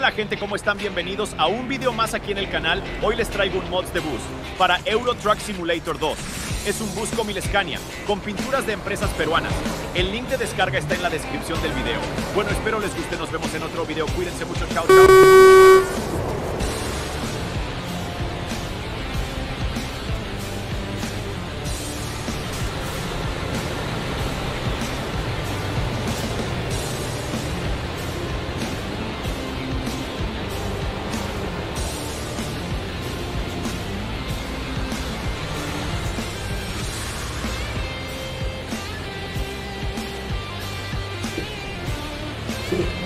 Hola gente, ¿cómo están? Bienvenidos a un video más aquí en el canal. Hoy les traigo un mods de bus para Euro Truck Simulator 2. Es un bus Comil Scania con pinturas de empresas peruanas. El link de descarga está en la descripción del video. Bueno, espero les guste, nos vemos en otro video. Cuídense mucho, chao, chao. Sí.